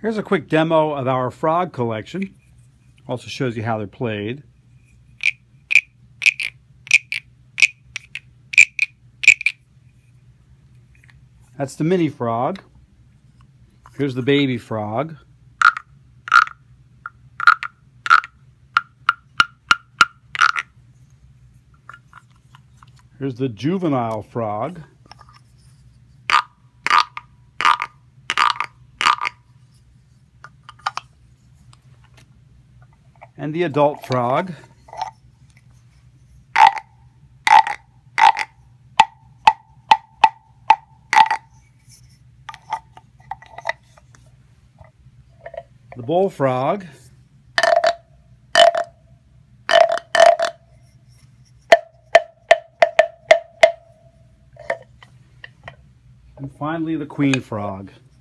Here's a quick demo of our frog collection. Also shows you how they're played. That's the mini frog. Here's the baby frog. Here's the juvenile frog. And the adult frog. The bullfrog. And finally the queen frog.